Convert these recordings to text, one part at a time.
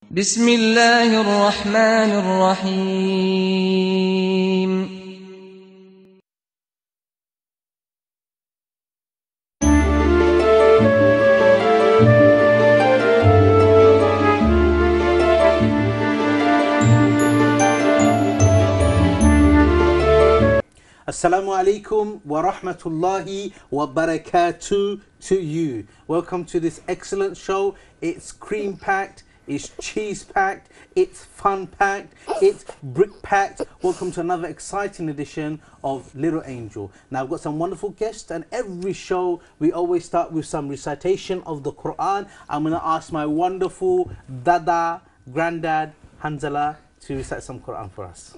بسم الله الرحمن الرحيم. Assalamu alaikum wa rahmatullahi wa barakatuh to you. Welcome to this excellent show. It's cream packed, it's cheese packed, it's fun packed, it's brick packed. Welcome to another exciting edition of Little Angel. Now I've got some wonderful guests, and every show we always start with some recitation of the Quran. I'm going to ask my wonderful Dada, Granddad, Hanzala to recite some Quran for us.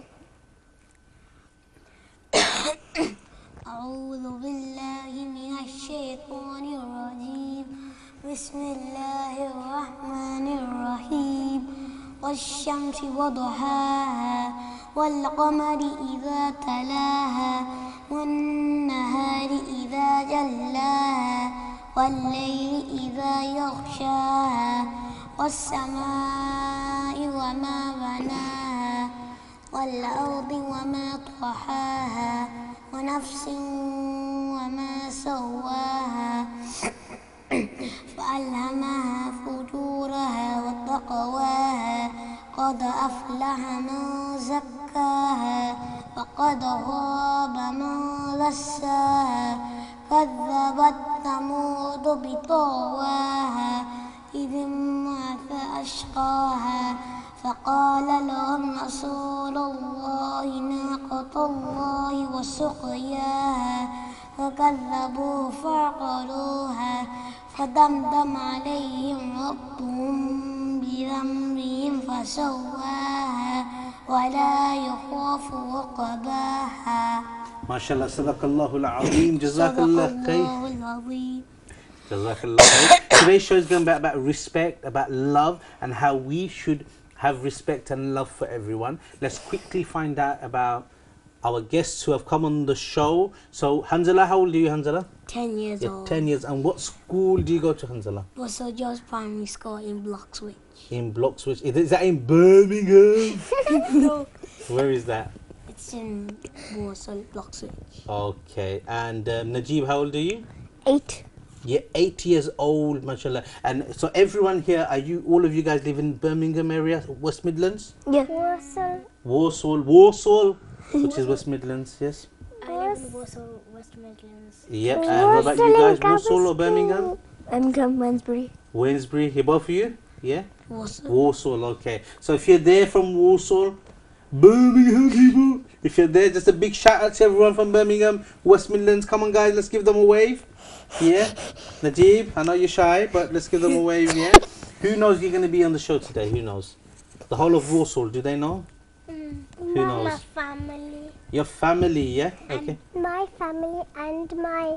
أعوذ بالله من الشيطان الرجيم بسم الله الرحمن الرحيم والشمس وضحاها والقمر إذا تلاها والنهار إذا جلاها والليل إذا يغشاها والسماء وما بناها والأرض وما طحاها ونفس وما سواها فألهمها فجورها وتقواها قد أفلح من زكاها وقد خاب من دساها كذبت ثمود بطغواها إذ انبعث أشقاها فقال لهم رسول الله ناقة الله وسقياها فكذبوه فعقروها فدمدم عليهم ربهم بذنبهم فسواها ولا يخاف عقباها. ما شاء الله صدق الله العظيم. جزاك الله خير. جزاك الله خير. Today's show is going to be about respect, about love, and how we should have respect and love for everyone. Let's quickly find out about our guests who have come on the show. So, Hanzala, how old are you, Hanzala? 10 years old. 10 years. And what school do you go to, Hanzala? Russell Jones Primary School in Bloxwich. In Bloxwich. Is that in Birmingham? No. Where is that? It's in Warsaw, Bloxwich. Okay. And Najib, how old are you? 8. Yeah, 8 years old, mashallah. And so everyone here, all of you guys live in Birmingham area, West Midlands? Yeah. Warsaw, which is West Midlands, yes? I live in Warsaw, West Midlands. Yep, and what about you guys, Warsaw or Birmingham? Birmingham, Wednesbury. Wednesbury, here both of you? Yeah? Warsaw, okay. So if you're there from Warsaw, Birmingham people, if you're there, just a big shout out to everyone from Birmingham, West Midlands. Come on guys, let's give them a wave. Yeah, Najib, I know you're shy, but let's give them a wave, yeah? Who knows you're going to be on the show today? Who knows? The whole of Warsaw, do they know? Who knows? My family. Your family, yeah? Okay. My family and my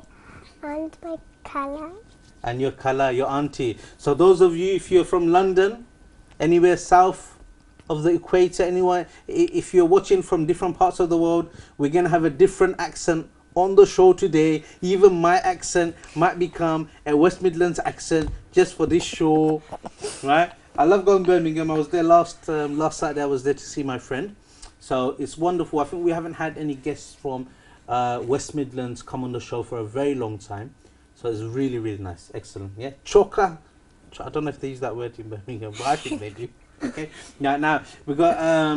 colour. And your Kala, your auntie. So those of you, if you're from London, anywhere south of the equator, anywhere, if you're watching from different parts of the world, we're going to have a different accent on the show today. Even my accent might become a West Midlands accent just for this show, right? I love going to Birmingham. I was there last Saturday. I was there to see my friend, so it's wonderful. I think we haven't had any guests from West Midlands come on the show for a very long time, so it's really, really nice. Excellent. Yeah, choka. I don't know if they use that word in Birmingham, but I think they do. Okay. Now we got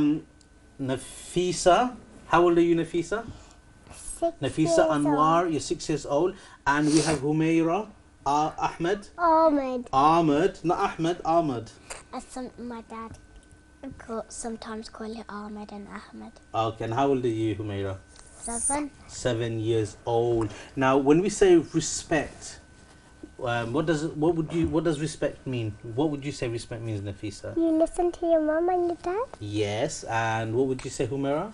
Nafisa. How old are you, Nafisa? Nafisa Anwar, you're 6 years old. And we have Humaira Ahmed. Ahmed, not Ahmed, Ahmed. My dad sometimes call it Ahmed and Ahmed. Okay, and how old are you, Humaira? 7. 7 years old. Now, when we say respect, what does respect mean? What would you say respect means, Nafisa? You listen to your mum and your dad? Yes, and what would you say, Humaira?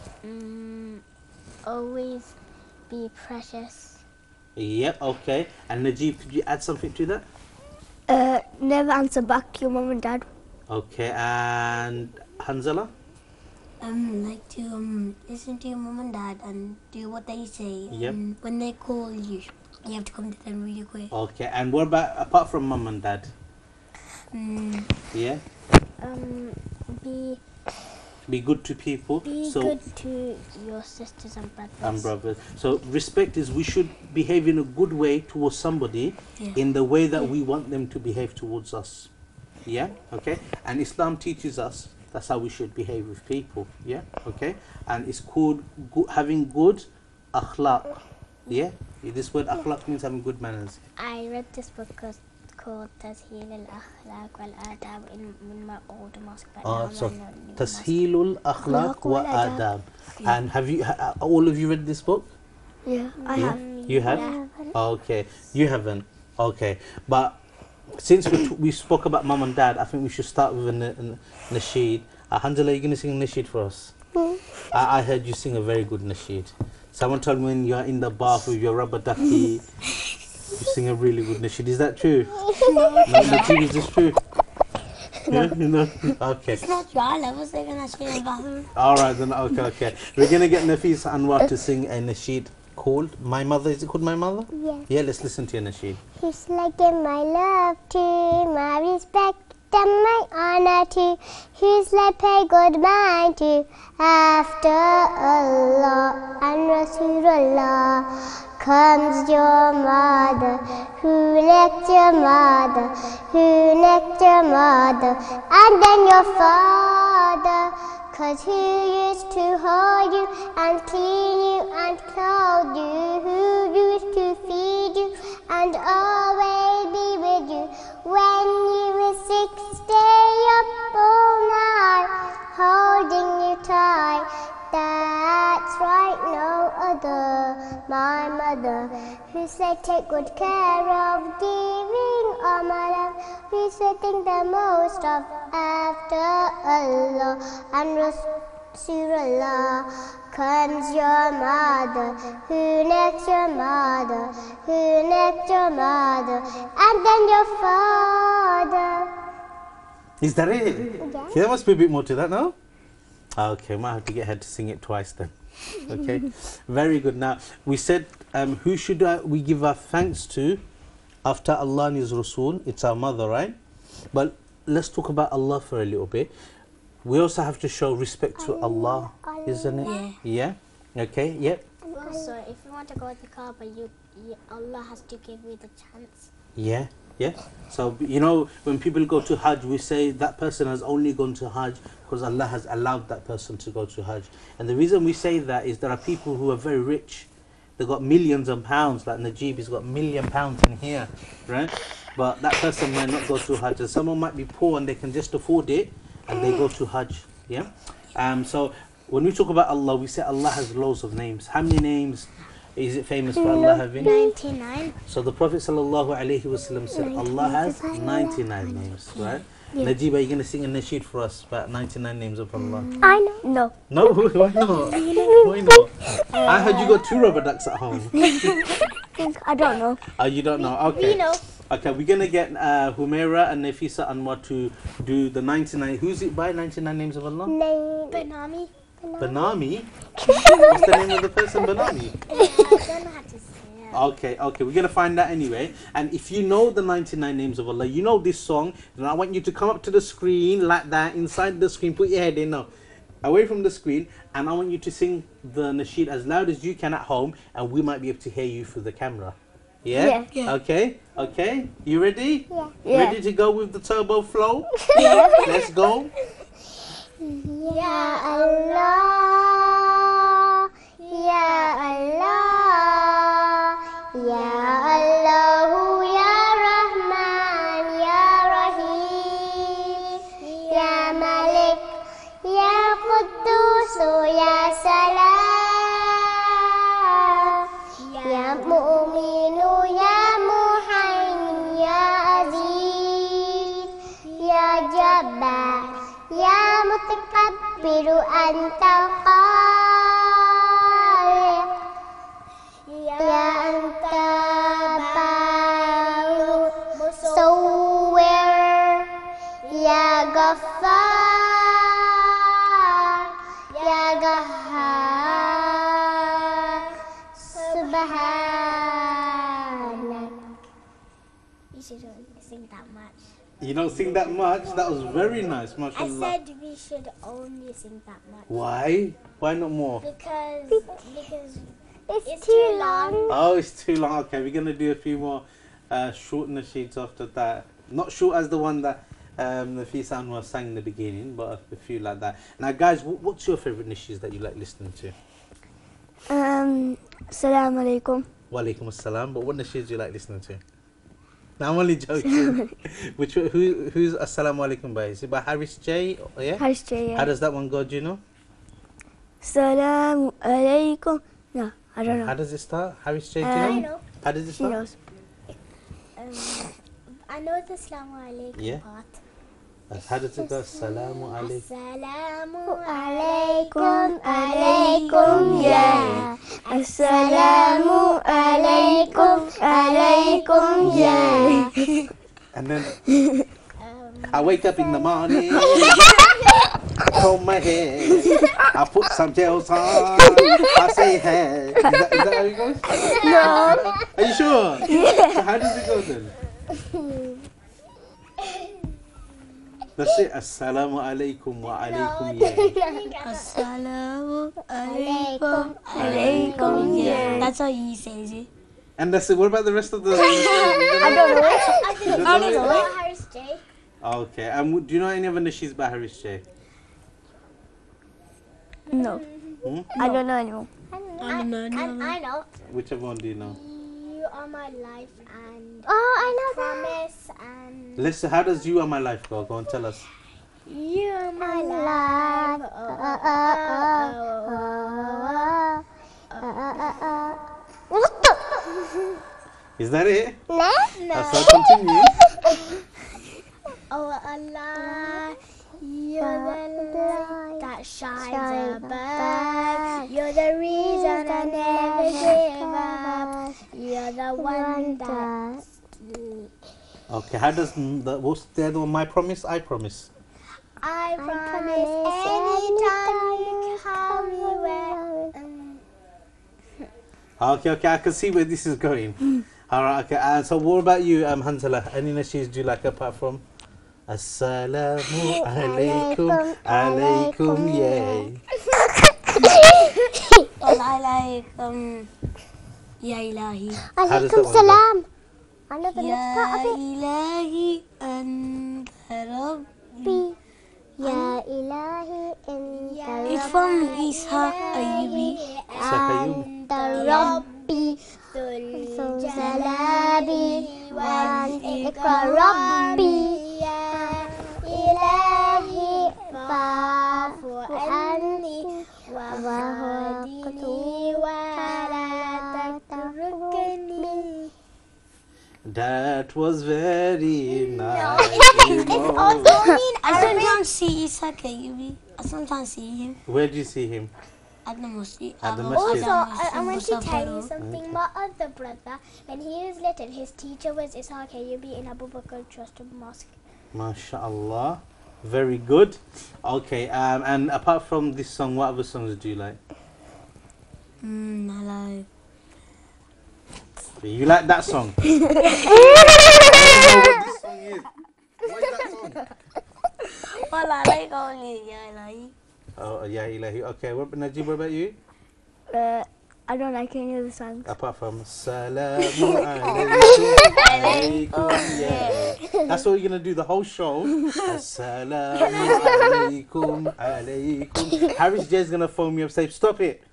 Always be precious. Yep, okay. And Najib, could you add something to that? Never answer back your mum and dad. Okay, and Hanzala? Like to listen to your mum and dad and do what they say. Yep. When they call you, you have to come to them really quick. Okay, and what about apart from mum and dad? Yeah. Be good to people. be So good to your sisters and brothers. and brothers. So respect is we should behave in a good way towards somebody Yeah. in the way that we want them to behave towards us. Yeah, okay. And Islam teaches us that's how we should behave with people. Yeah, okay. And it's called having good akhlaq. Yeah, this word akhlaq means having good manners. I read this book called تسهيل الأخلاق والآداب in my old mosque. But now So I'm not in the mosque. Tashilul akhlaq wa adab. Yeah. And have you all of you read this book? Yeah, I Yeah? have. You have? Okay. You haven't? Okay. But since we spoke about mum and dad, I think we should start with a nasheed. Hanzala, are you going to sing a nasheed for us? I heard you sing a very good nasheed. Someone told me when you're in the bath with your rubber ducky, you sing a really good nasheed. Is that true? No, nasheed, is this true? Yeah, you know? Okay. It's not your level singing that shit in the bathroom. Alright then, okay. We're going to get Nafis Anwar to sing a nasheed called My Mother. Is it called My Mother? Yeah. Yeah, let's listen to your nasheed. He's like my love to my respect and my honor to. He's like pay good mind to. After Allah and Rasulullah comes your mother, who next your mother, who next your mother, and then your father. 'Cause he used to hold you and clean you and clothe you, who used to feed you and always be with you. When you were sick, stay up all night, holding you tight. That's right, no other, my mother, who said take good care of, giving all my love, who said think the most of after Allah and Rasulullah comes your mother, who next your mother, who next your mother, and then your father. Is that it? Yeah. There must be a bit more to that, no? Okay, might have to get her to sing it twice then. Okay, very good. Now, we said who should we give our thanks to after Allah and His Rasul? It's our mother, right? But let's talk about Allah for a little bit. We also have to show respect to Allah, isn't it? Yeah. Okay, yep. Also, if you want to go to the Kaaba, Allah has to give you the chance. Yeah, yeah. So, you know, when people go to Hajj, we say that person has only gone to Hajj because Allah has allowed that person to go to Hajj. And the reason we say that is there are people who are very rich. They've got millions of pounds, like Najib, he's got £1 million in here, right? But that person might not go to Hajj. And someone might be poor and they can just afford it and they go to Hajj, yeah? So, when we talk about Allah, we say Allah has loads of names. How many names is it famous for Allah having? 99. So the Prophet ﷺ said Allah has 99 names, right? Najib, are you going to sing a nasheed for us about 99 names of Allah? I know. No, why not? Why not? I heard you got 2 rubber ducks at home. I don't know. Oh, you don't know? Okay. We know. Okay, we're going to get Humaira and Nafisa Anwar to do the 99. Who's it by, 99 names of Allah? Banami. Banami? What's the name of the person, Banami? I don't know how to say it. Okay, we're going to find that anyway. And if you know the 99 names of Allah, you know this song, then I want you to come up to the screen like that, inside the screen, put your head in now, away from the screen, and I want you to sing the nasheed as loud as you can at home, and we might be able to hear you through the camera. Yeah? Yeah. Okay. You ready? Yeah. Ready to go with the turbo flow? Yeah. Let's go. Ya Allah, Ya Allah, Ya Allah, Ya Rahman, Ya Rahim, Ya Malik, Ya Quddus, Ya Salam, Ya Mu'min, Ya Muhaymin, Ya Aziz, Ya Jabbar, Ya متكبر أنت الخالق يا أنت بار مصور يا غفار يا قهار سبحانك. You shouldn't sing that much. You don't sing that much. That was very nice, I mashallah. said we should only sing that much. Why? Why not more? Because it's too long. Oh, it's too long. Okay, we're gonna do a few more short nasheeds after that. Not short as the one that the Fisa Anwar sang in the beginning, but a few like that. Now, guys, what's your favorite nasheeds that you like listening to? Assalamu alaikum. Walaikum assalam. But what nasheeds do you like listening to? No, I'm only joking. Who's Assalamu alaikum by? Is it by Haris J? Yeah. Haris J. How Yeah. does that one go? Do you know? Assalamu alaikum. No, I don't How know. does it start? Haris J. Do you I know? know. How does it He start? knows. I know the Assalamu alaikum Yeah. part. How does it go? Assalamu alaikum. Assalamu Alaikum, alaikum, yeah. Assalamu alaikum, alaikum, yeah. And then I wake up in the morning, comb my hair, I put some gels on, I say hey. Is that how it goes? No. Are you sure? Yeah. So how does it go then? That's it. Assalamu alaikum wa alaikum ya. Assalamu alaikum. Alaikum. Yeah. That's how he says it. And that's it. What about the rest of the? I don't know. I think don't it's know. about Haris J. Okay. And do you know any other nasheeds by Haris J? No. I don't know anymore. I know. Whichever one do you know? You are my life and Oh, I know promise and Listen. How does you are my life go? Go and tell us. you are my life. Is that it? No. So continue. Oh Allah, you're the light that shines above. You're the reason I never give up. You're the one that. Okay. How does what's the other one? My promise. I promise. I promise anytime you come where. Okay. I can see where this is going. All right. Okay. So what about you, Hanzala? Any nasheeds do you like apart from? Assalamu alaikum, alaikum, yay. Well, I like Ya Ilahi. How does that Alaikum one go? salam. I know the next Ya part of it. Ilahi anta Rabbi. Ya ilahi anta It's from Isa Ayyubi. Sakayub. Rabbi. Sul Jalabi. wal Ikra Rabbi. Ya Ilahi fa'fu anni wa wahdini hadini wa la tatrukni. That was very nice. I sometimes see Isa Ayyubi. I sometimes see him Where do you see him? at the masjid. At the I masjid. Also, I want to tell you Musafir. something. My other brother, when he was little, his teacher was Ishaq Ayyubi in Abu Bakr Trust Mosque. MashaAllah. Very good. Okay. And apart from this song, what other songs do you like? I like. You like that song? I don't know what this song is. What is that song? Well, I like only Ya Ilahi. Oh, yeah, Ilahi. Okay. Najib, what about you? I don't like any of the songs. Apart from Salamu alaikum, alaikum, yeah. That's what we're going to do the whole show. Assalamu alaikum, alaikum. Haris J is going to phone me up and say, stop it.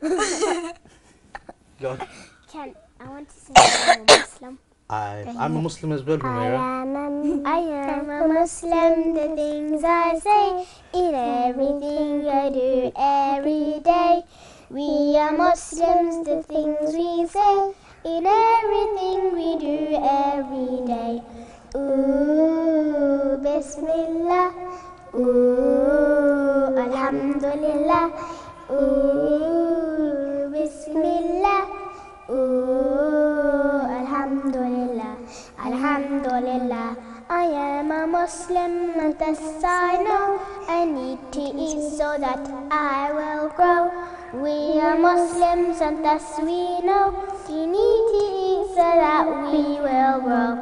Go on. I want to sing I'm a Muslim. I'm a Muslim as well, Humaira. I am a Muslim, the things I say, in everything I do every day. We are Muslims, the things we say, in everything we do every day. Ooh, Bismillah. Ooh, Alhamdulillah. Ooh, Bismillah. Ooh, Alhamdulillah. Alhamdulillah. I am a Muslim and thus I know I need to eat so that I will grow. We are Muslims and thus we know we need to eat so that we will grow.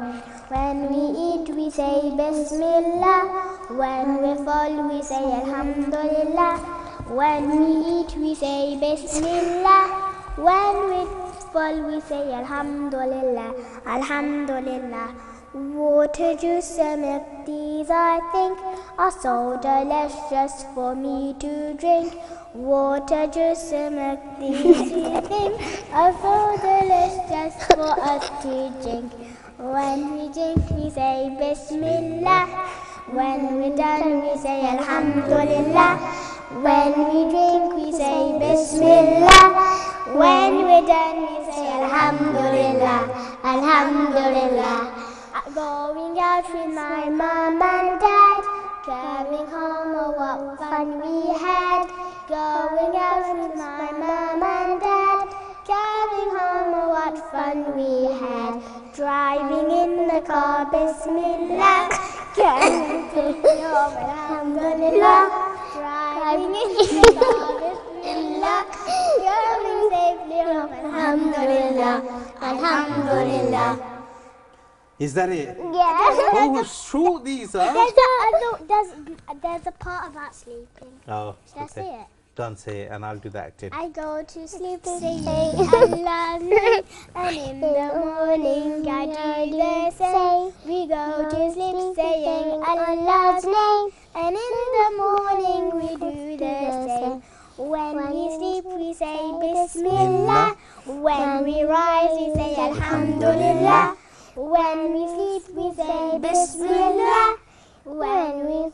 When we eat, we say Bismillah. When we fall, we say Alhamdulillah. When we eat, we say Bismillah. When we fall, we say Alhamdulillah. Alhamdulillah. Water, juice, and milk, these I think are so delicious for me to drink. Water, juice, and milk, these we think are so delicious for us to drink. When we drink, we say Bismillah. When we're done, we say Alhamdulillah. When we drink, we say Bismillah. When we're done, we say Alhamdulillah. Alhamdulillah. Going out with my mom and dad, coming home, oh what fun we had. Going out with my mom and dad, coming home, oh what fun we had. Driving in the car, Bismillah. Coming home, Alhamdulillah. Driving in the car, Bismillah. Coming safely home, Alhamdulillah. Alhamdulillah. Is that it? Yeah. Oh, short these are. There's a part about sleeping. Oh, Should I say it? Don't say it, and I'll do the acting. I go to sleep saying Allah's name, and in the morning I do the same. We go to sleep saying Allah's name, and in the morning we do the same. When we sleep we say Bismillah. When we rise we say Alhamdulillah. When we sleep we say Bismillah. When we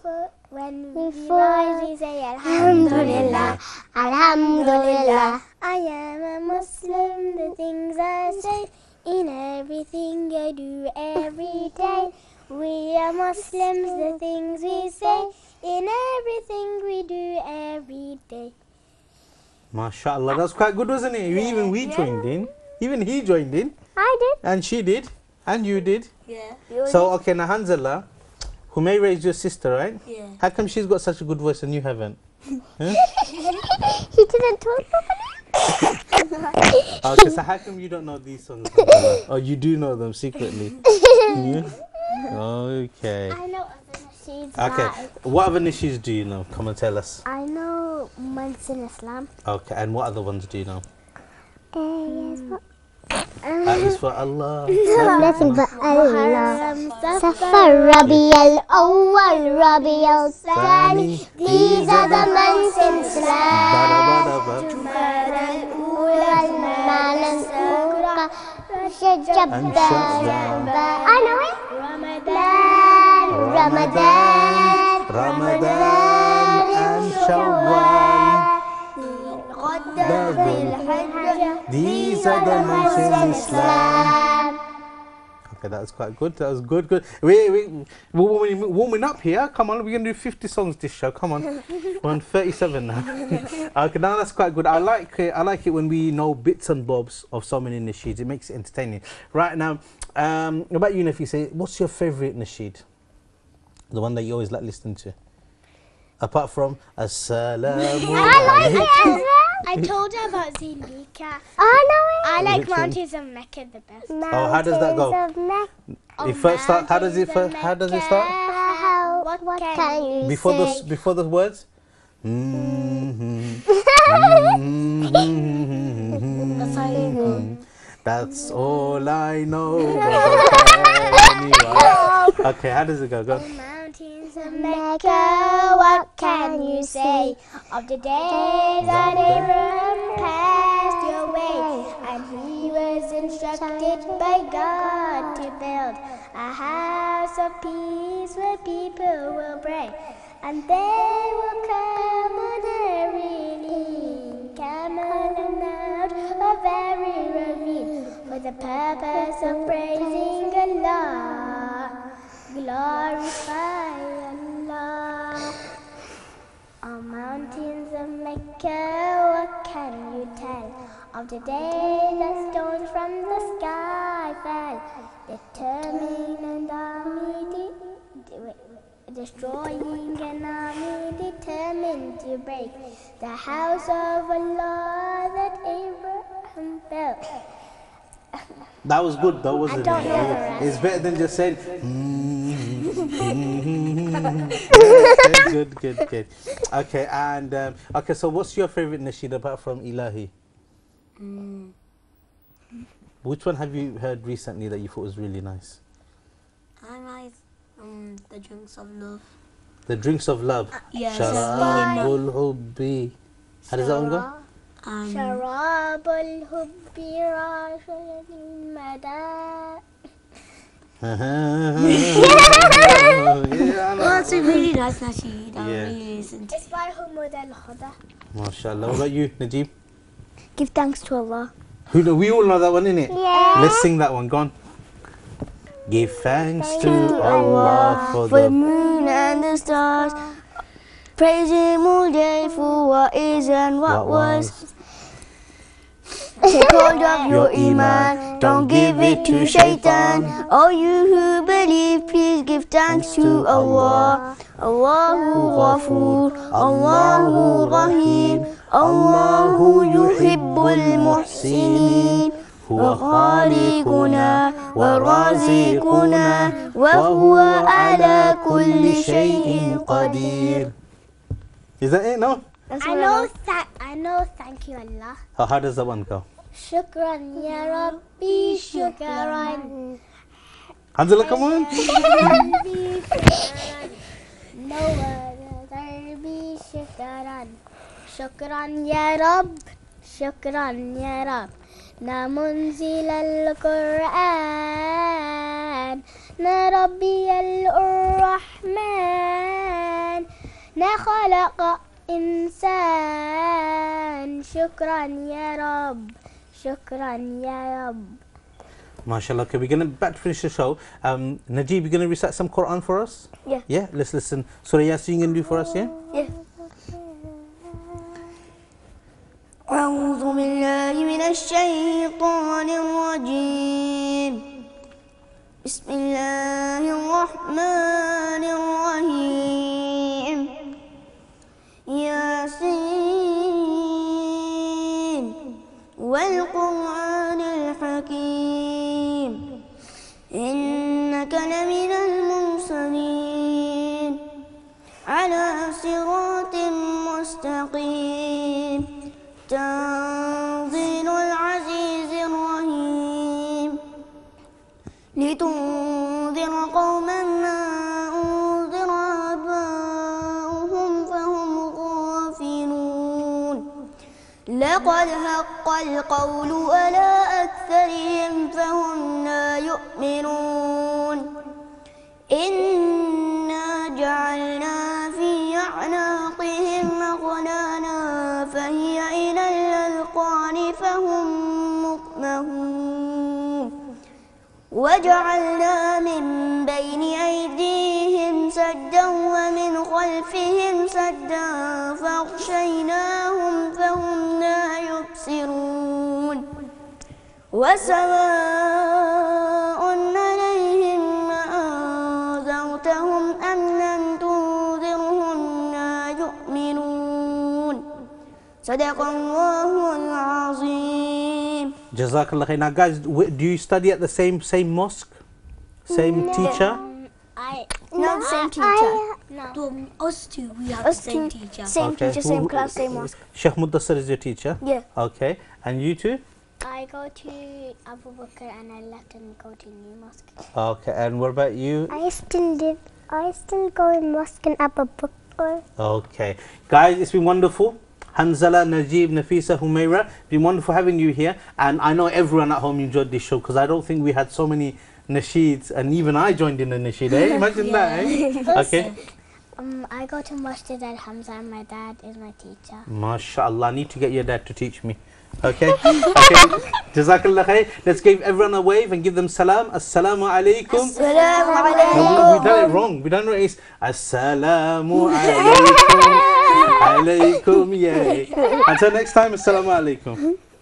rise we say Alhamdulillah. Alhamdulillah. I am a Muslim, the things I say, in everything I do every day. We are Muslims, the things we say, in everything we do every day. MashaAllah, that's quite good, wasn't it? Even we joined in. Even he joined in. I did. And she did. And you did. Yeah. So, okay, now Hanzala, Humayra is your sister, right? Yeah. How come she's got such a good voice and you haven't? Huh? He didn't talk properly. Okay, so how come you don't know these songs? Hanzala? Or you do know them secretly? Yeah? Okay. I know other nasheeds. Okay, what other nisheeds do you know? Come and tell us. I know months in Islam. Okay, and what other ones do you know? Yes, what? That is for Allah. Nothing but Allah. Safar, Rabi'al Awwal, Rabi'al Thani. These are the months in Islam. Jumada al-Ula, Al-Mal al-Ura, Rajab, I know it. Ramadan, and Shawwal. These are the months in Islam. Okay, that was quite good. That was good. We're warming up here. Come on, we're going to do 50 songs this show. Come on. We're on 37 now. Okay, now that's quite good. I like it when we know bits and bobs of so many nasheeds. It makes it entertaining. Right now, what about you, Nafisa? What's your favourite nasheed? The one that you always like listening to? Apart from Assalamu Alaikum. I told her about Zilika. I know it. I like Mountains of Mecca the best. Oh, how does that go? It first start. How does it start? What can you Before the words. That's all I know. Okay, how does it go? Go. Mountains of Mecca, what can you say of the days that Abraham passed your way, and he was instructed by God to build a house of peace where people will pray, and they will come on every camel and out of every ravine for the purpose of praising Allah. Glorify Allah. On mountains of Mecca, what can you tell of the day that stones from the sky fell, determined an army destroying an army determined to break the house of Allah that Abraham built. That was good though, wasn't don't it? know the rest. It's better than just saying. Good. Okay, and okay. So, what's your favorite nasheed apart from Ilahi? Which one have you heard recently that you thought was really nice? I like the drinks of love. The Drinks of Love. Yeah, Sharabul Hubbi. How does that one go? شراب الحب راشد المدى. Yeah, I know. Oh, it's a really nice nasheed. I Yeah. really listen to. It's by Humud al-Khuda. MashaAllah. What about you, Najib? Give thanks to Allah. We all know that one, innit? Yeah. Let's sing that one. Go on. Give thanks to Allah for For the the moon and the stars, praise Him all day for what is and what was. Take hold of your iman, don't give it to shaitan. All you who believe, please give thanks to Allah. Allahu Ghafoor, Allahu Rahim, Allahu yuhibbul muhsinin. هو خالقنا ورازقنا وهو على كل شيء قدير. Is that it? No? I know thank you Allah. Oh, how does that one go? Shukran ya Rabbi, shukran. Hamzullah, come on. No other be shukran. Shukran ya Rabb, shukran ya Rabb. Na munzil al-Qur'an, na Rabbi al-Rahman, na khalaqa insan. Shukran ya Rabb, shukran ya Rabb. MashaAllah. Okay, we're going to back to finish the show. Najib, you're going to recite some Quran for us? Yeah. Yeah, let's listen. Surah Yasin, you going to do for us, yeah? Yeah. أعوذ بالله من الشيطان الرجيم. بسم الله الرحمن الرحيم. ياسين والقرآن الحكيم إنك لمن المرسلين على صراط مستقيم. تنزيل العزيز الرحيم لتنذر قوما ما أنذر آباؤهم فهم غافلون. لقد حق القول على أكثرهم فهم لا يؤمنون. إنا جعلنا في أعناقهم أغلالا فهي إلى الأذقان فهم مقمحون. وجعلنا من بين أيديهم سدا ومن خلفهم سدا فأغشيناهم فهم لا يبصرون. وسواء عليهم أأنذرتهم أم لم تنذرهم لا يؤمنون. صدق الله العظيم. Jazakallah khair. Now, guys, do you study at the same mosque? Same teacher? Not the same teacher. Us two, we have the same teacher. Same teacher, same class, same mosque. Sheikh Mudassir is your teacher? Yeah. Okay. And you two? I go to Abu Bakr and I left and go to New Mosque. Okay. And what about you? I still go in mosque in Abu Bakr. Okay. Guys, it's been wonderful. Hanzala, Najib, Nafisa, Humaira, it's been wonderful having you here. And I know everyone at home enjoyed this show because I don't think we had so many nasheeds, and even I joined in the nasheed, eh? Imagine that, eh? Okay. I go to Masjid al-Hamza and my dad is my teacher. MashaAllah, I need to get your dad to teach me. Okay? Okay. Jazakallah khair. Let's give everyone a wave and give them salam. Assalamu alaikum. Assalamu No, alaikum. we done it wrong. We done it. It's Assalamu alaikum. Alaikum, yeah. Until next time, Assalamu alaikum.